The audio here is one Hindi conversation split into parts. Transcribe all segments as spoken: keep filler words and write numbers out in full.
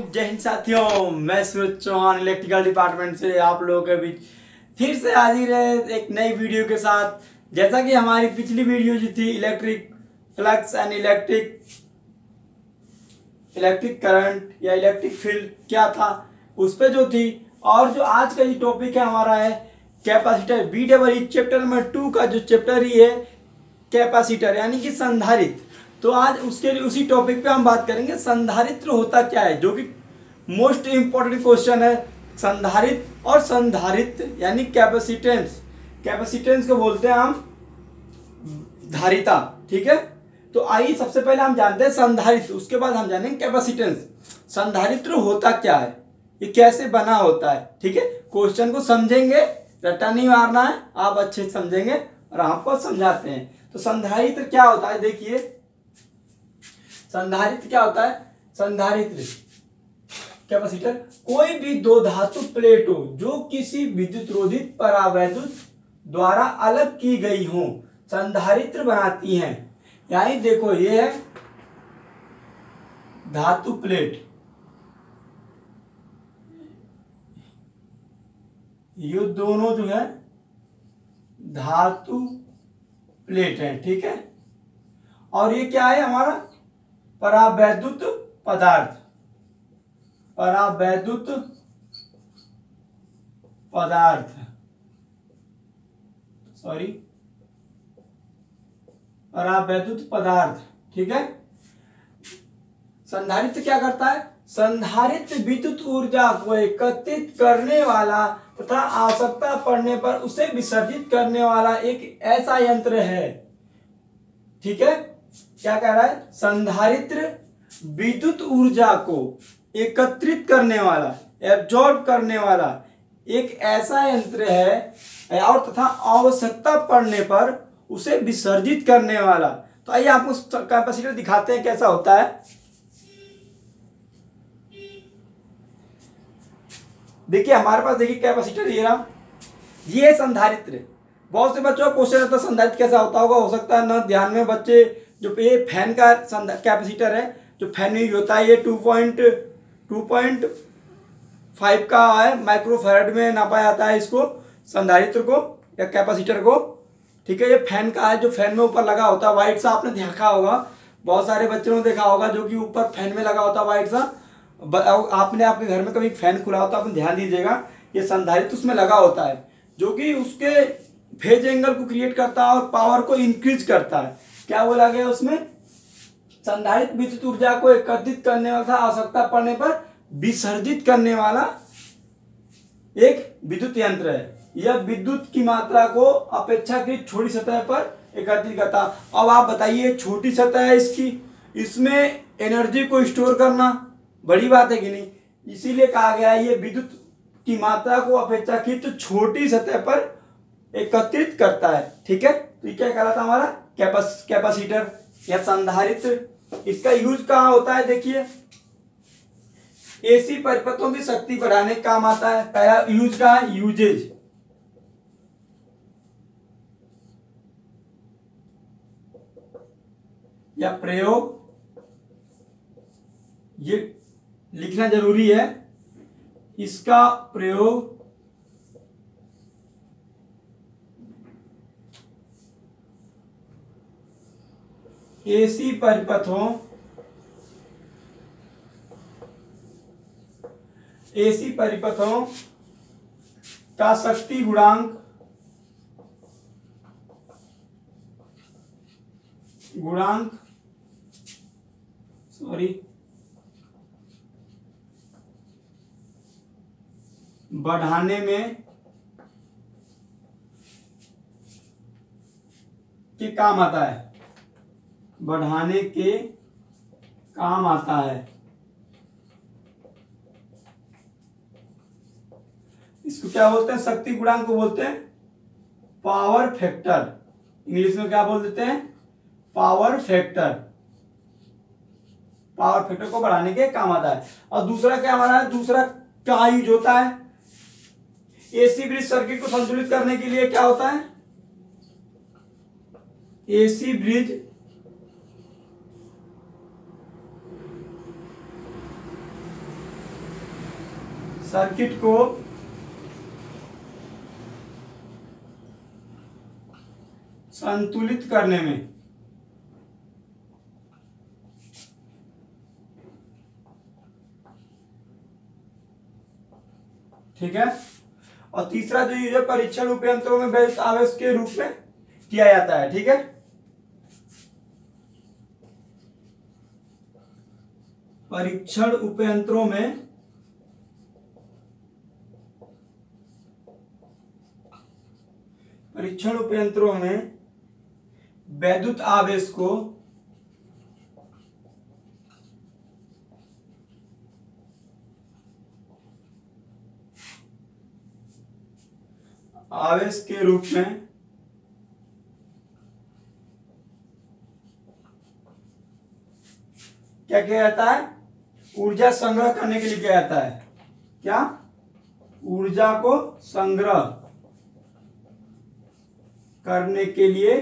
जय हिंद साथियों, मैं सूरज चौहान इलेक्ट्रिकल डिपार्टमेंट से आप लोगों के बीच फिर से हाजिर है एक नई वीडियो के साथ। जैसा कि हमारी पिछली वीडियो जो थी electric flux and electric electric current या इलेक्ट्रिक फील्ड क्या था उस पर जो थी, और जो आज का ये टॉपिक है हमारा है capacitor. B double E chapter number two का जो चैप्टर ही है कैपेसिटर यानी कि संधारित्र। तो आज उसके लिए उसी टॉपिक पे हम बात करेंगे संधारित्र होता क्या है, जो कि मोस्ट इम्पोर्टेंट क्वेश्चन है। संधारित्र और संधारित्र यानी कैपेसिटेंस, कैपेसिटेंस को बोलते हैं हम धारिता, ठीक है। तो आइए सबसे पहले हम जानते हैं संधारित्र, उसके बाद हम जानेंगे कैपेसिटेंस। संधारित्र होता क्या है, ये कैसे बना होता है, ठीक है। क्वेश्चन को समझेंगे, रट्टा नहीं मारना है, आप अच्छे से समझेंगे और आपको समझाते हैं। तो संधारित्र क्या होता है, देखिए संधारित्र क्या होता है। संधारित्र कैपेसिटर कोई भी दो धातु प्लेटों जो किसी विद्युत रोधित परावैद्युत द्वारा अलग की गई हो संधारित्र बनाती हैं। यानी देखो ये है धातु प्लेट, ये दोनों जो है धातु प्लेट है, ठीक है। और ये क्या है हमारा परावैद्युत पदार्थ, परावैद्युत पदार्थ सॉरी परावैद्युत पदार्थ, ठीक है। संधारित्र क्या करता है, संधारित्र विद्युत ऊर्जा को एकत्रित करने वाला तथा आवश्यकता पड़ने पर उसे विसर्जित करने वाला एक ऐसा यंत्र है, ठीक है। क्या कह रहा है, संधारित्र विद्युत ऊर्जा को एकत्रित करने वाला, एब्जॉर्ब करने वाला एक ऐसा यंत्र है और तथा आवश्यकता पड़ने पर उसे विसर्जित करने वाला। तो आइए आपको कैपेसिटर दिखाते हैं कैसा होता है। देखिए हमारे पास देखिए कैपेसिटर ये रहा, ये संधारित्र। बहुत से बच्चों का क्वेश्चन आता है संधारित्र कैसा होता होगा, हो सकता है ना ध्यान में बच्चे, जो ये फैन का कैपेसिटर है जो फैन यूज होता है, ये two point two point five का है, माइक्रोफैराड में नापा जाता है इसको, संधारित्र को या कैपेसिटर को, ठीक है। ये फैन का है जो फैन में ऊपर लगा होता है, व्हाइट सा आपने देखा होगा, बहुत सारे बच्चों ने देखा होगा जो कि ऊपर फैन में लगा होता है व्हाइट सा। आपने आपके घर में कभी फैन खुला होता है, आपने ध्यान दीजिएगा, ये संधारित्र उसमें लगा होता है जो कि उसके फेज एंगल को क्रिएट करता है और पावर को इंक्रीज करता है। क्या बोला गया उसमें, संधारित्र विद्युत ऊर्जा को एकत्रित करने वाला, आवश्यकता पड़ने पर विसर्जित करने वाला एक विद्युत यंत्र है। यह विद्युत की मात्रा को अपेक्षाकृत छोटी सतह पर एकत्रित करता। अब आप बताइए, छोटी सतह है इसकी, इसमें एनर्जी को स्टोर करना बड़ी बात है कि नहीं, इसीलिए कहा गया है ये विद्युत की मात्रा को अपेक्षाकृत छोटी सतह पर एकत्रित करता है, ठीक है। तो ये क्या कहलाता है हमारा कैपेस कैपेसिटर या संधारित्र। इसका यूज कहाँ होता है, देखिए एसी परिपथों की शक्ति बढ़ाने का काम आता है। पहला यूज का है यूजेज, या प्रयोग, ये लिखना जरूरी है। इसका प्रयोग एसी परिपथों एसी परिपथों का शक्ति गुणांक गुणांक सॉरी बढ़ाने में के काम आता है, बढ़ाने के काम आता है। इसको क्या बोलते हैं, शक्ति गुणांक को बोलते हैं पावर फैक्टर, इंग्लिश में क्या बोल देते हैं, पावर फैक्टर। पावर फैक्टर को बढ़ाने के काम आता है। और दूसरा क्या हमारा है, दूसरा क्या यूज होता है, एसी ब्रिज सर्किट को संतुलित करने के लिए क्या होता है, एसी ब्रिज सर्किट को संतुलित करने में ठीक है। और तीसरा जो यूज है परीक्षण उपयंत्रों में वैद्युत आवेश के रूप में किया जाता है। ठीक है, परीक्षण उपयंत्रों में परीक्षण उपयंत्रों में वैद्युत आवेश को आवेश के रूप में क्या किया जाता है? ऊर्जा संग्रह करने के लिए किया जाता है। क्या? ऊर्जा को संग्रह करने के लिए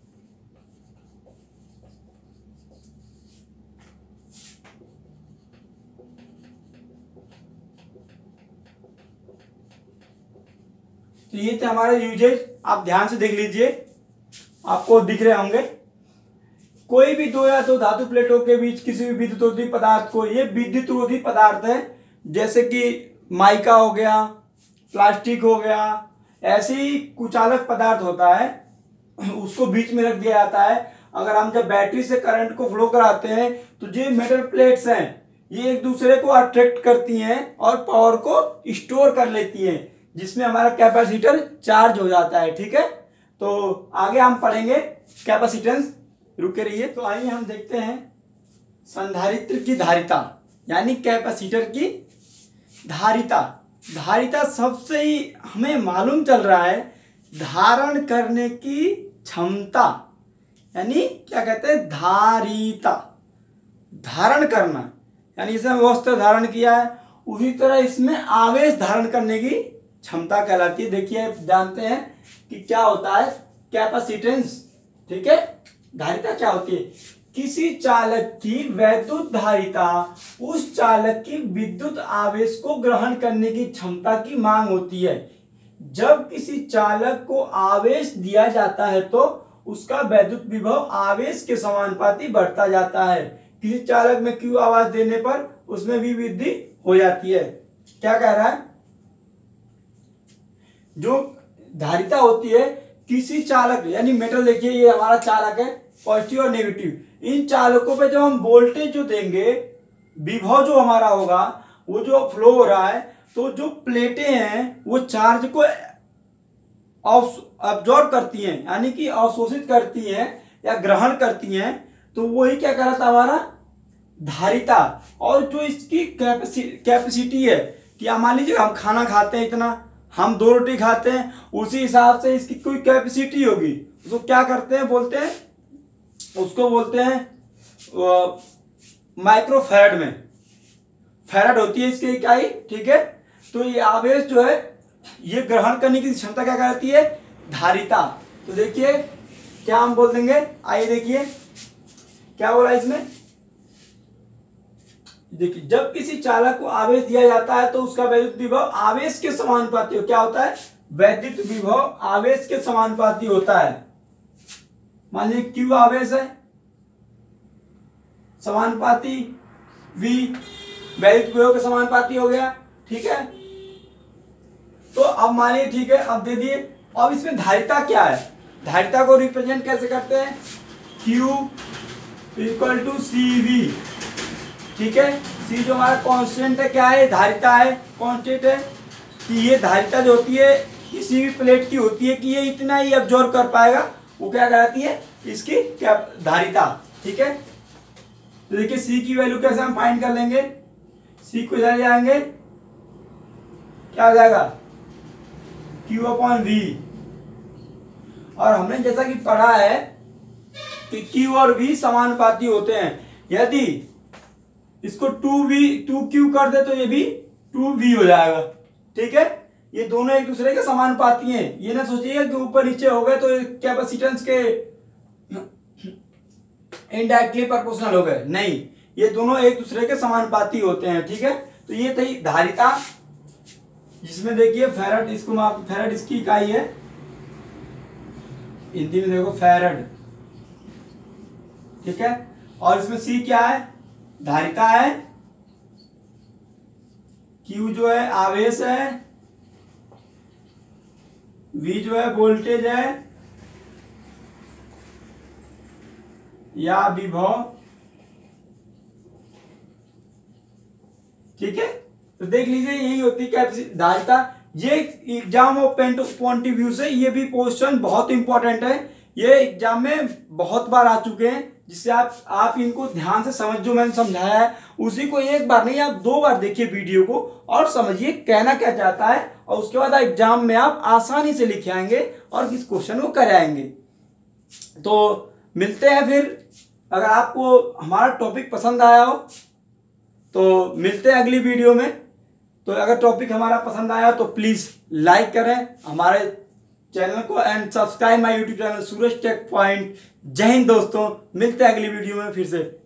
तो ये थे हमारे यूजेज। आप ध्यान से देख लीजिए, आपको दिख रहे होंगे। कोई भी दो या दो धातु प्लेटों के बीच किसी भी विद्युतरोधी पदार्थ को, ये विद्युतरोधी पदार्थ है, जैसे कि माइका हो गया, प्लास्टिक हो गया, ऐसे ही कुचालक पदार्थ होता है, उसको बीच में रख दिया जाता है। अगर हम जब बैटरी से करंट को फ्लो कराते हैं तो जो मेटल प्लेट्स हैं ये एक दूसरे को अट्रैक्ट करती हैं और पावर को स्टोर कर लेती हैं, जिसमें हमारा कैपेसिटर चार्ज हो जाता है। ठीक है, तो आगे हम पढ़ेंगे कैपेसिटेंस। रुके रहिए। तो आइए हम देखते हैं संधारित्र की धारिता, यानी कैपेसिटर की धारिता। धारिता सबसे ही हमें मालूम चल रहा है धारण करने की क्षमता, यानी क्या कहते हैं? धारिता, धारण करना, यानी इसमें वस्त्र धारण किया है, उसी तरह इसमें आवेश धारण करने की क्षमता कहलाती है। देखिए, जानते हैं कि क्या होता है कैपेसिटेंस। ठीक है, धारिता क्या होती है? किसी चालक की वैद्युत धारिता उस चालक की विद्युत आवेश को ग्रहण करने की क्षमता की मांग होती है। जब किसी चालक को आवेश दिया जाता है तो उसका वैद्युत विभव आवेश के समानुपाती बढ़ता जाता है। किसी चालक में क्यू आवाज देने पर उसमें भी वृद्धि हो जाती है। क्या कह रहा है? जो धारिता होती है किसी चालक, यानी मेटल, देखिए ये हमारा चालक है, पॉजिटिव और नेगेटिव। इन चालकों पे जब हम वोल्टेज जो देंगे, विभव जो हमारा होगा, वो जो फ्लो हो रहा है, तो जो प्लेटें हैं वो चार्ज को अब्जॉर्ब करती हैं, यानी कि अवशोषित करती हैं या ग्रहण करती हैं। तो वही क्या कह रहा था हमारा धारिता। और जो इसकी कैपेसि कैपेसिटी है कि मान लीजिए हम खाना खाते हैं, इतना हम दो रोटी खाते हैं, उसी हिसाब से इसकी कोई कैपेसिटी होगी। उसको क्या करते हैं? बोलते हैं, उसको बोलते हैं माइक्रो फैराड में फैराड होती है इसकी इकाई। ठीक है, तो ये आवेश जो है ये ग्रहण करने की क्षमता क्या कहती है? धारिता। तो देखिए क्या हम बोल देंगे, आइए देखिए क्या बोला इसमें। देखिए, जब किसी चालक को आवेश दिया जाता है तो उसका वैद्युत विभव आवेश के समानुपाती हो। क्या होता है? वैद्युत विभव आवेश के समानुपाती होता है। मान लीजिए क्यू आवेश है, समानुपाती वी वैद्युत विभव के समानुपाती हो गया। ठीक है, तो अब मानिए, ठीक है, अब दे दिए। अब इसमें धारिता क्या है? धारिता को रिप्रेजेंट कैसे करते हैं? Q equal to C V. ठीक है, सी जो हमारा कांस्टेंट है, क्या है? धारिता है, कांस्टेंट है। कि ये धारिता जो होती है किसी भी प्लेट की होती है कि ये इतना ही अब्जॉर्ब कर पाएगा, वो क्या कहलाती है? इसकी क्या धारिता। ठीक है, तो देखिए सी की वैल्यू कैसे हम फाइंड कर लेंगे? सी को इधर जाएंगे, क्या हो जाएगा? Q upon V। और हमने जैसा कि पढ़ा है कि Q और V समानुपाती होते हैं। यदि इसको टू वी टू क्यू कर दे तो ये भी टू वी हो जाएगा। ठीक है, ये दोनों एक दूसरे के समानुपाती हैं। ये ना सोचिएगा कि ऊपर नीचे हो गए तो कैपेसिटेंस के इनडायरेक्टली प्रोपोर्शनल हो गए, नहीं, ये दोनों एक दूसरे के समानुपाती होते हैं। ठीक है, तो ये थी धारिता। जिसमें देखिए फैरड, इसको माप, फैरड इसकी इकाई है, हिंदी में देखो फैरड, ठीक है। और इसमें सी क्या है, धारिता है, क्यू जो है आवेश है, वी जो है वोल्टेज है या विभव, ठीक है। तो देख लीजिए यही होती है कैपेसिटी, धारिता। ये exam of point of view से ये भी क्वेश्चन बहुत इंपॉर्टेंट है, ये एग्जाम में बहुत बार आ चुके हैं, जिससे आप आप इनको ध्यान से समझ, जो मैंने समझाया है उसी को एक बार नहीं आप दो बार देखिए वीडियो को और समझिए कहना क्या चाहता है, और उसके बाद एग्जाम में आप आसानी से लिख आएंगे और इस क्वेश्चन को कर आएंगे। तो मिलते हैं फिर, अगर आपको हमारा टॉपिक पसंद आया हो तो मिलते हैं अगली वीडियो में। तो अगर टॉपिक हमारा पसंद आया तो प्लीज़ लाइक करें हमारे चैनल को and subscribe my YouTube channel Suraj tech point. जय हिंद दोस्तों, मिलते हैं अगली वीडियो में फिर से।